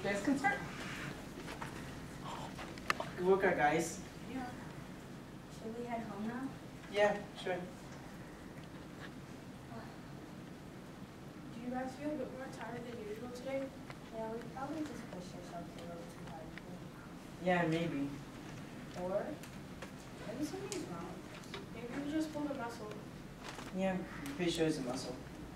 guys can start. Good workout, guys. Yeah. Should we head home now? Yeah, sure. Do you guys feel a bit more tired than usual today? Yeah, we probably just pushed ourselves a little too hard. Yeah, maybe. Or maybe something's wrong. Maybe we just pulled a muscle. Yeah, I'm pretty sure it's a muscle.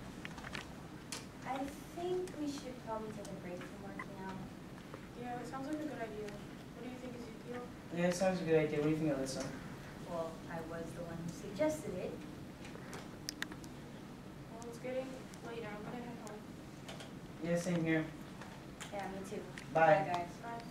I think we should probably take a break from working out. Yeah, it sounds like a good idea. What do you think, Ezekiel? Yeah, it sounds a good idea. What do you think, Alyssa? Well, I was the one who suggested it. Well, it's getting late now. I'm gonna head home. Yeah, same here. Yeah, me too. Bye. Bye, guys. Bye.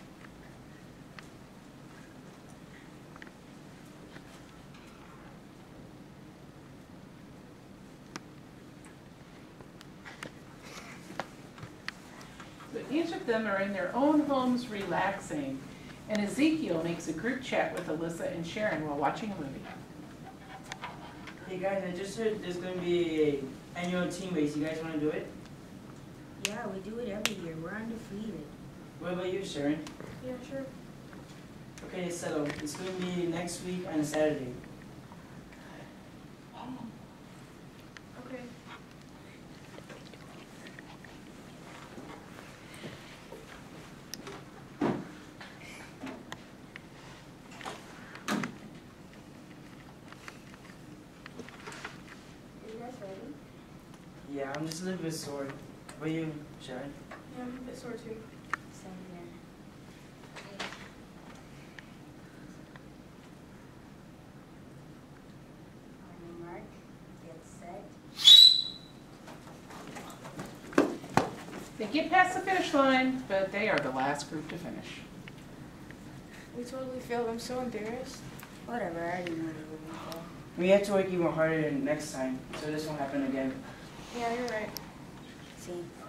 So each of them are in their own homes relaxing, and Ezekiel makes a group chat with Alyssa and Sharon while watching a movie. Hey guys, I just heard there's going to be a annual team race. You guys want to do it? Yeah, we do it every year. We're undefeated. What about you, Sharon? Yeah, sure. Okay, settle. It's going to be next week on a Saturday. Okay. Are you guys ready? Yeah, I'm just a little bit sore. What about you, Sharon? Yeah, I'm a bit sore too. Same here. On your mark, get set. They get past the finish line, but they are the last group to finish. We totally failed. I'm so embarrassed. Whatever, I already know we wouldn't fail. We have to work even harder next time, so this won't happen again. Yeah, you're right. See,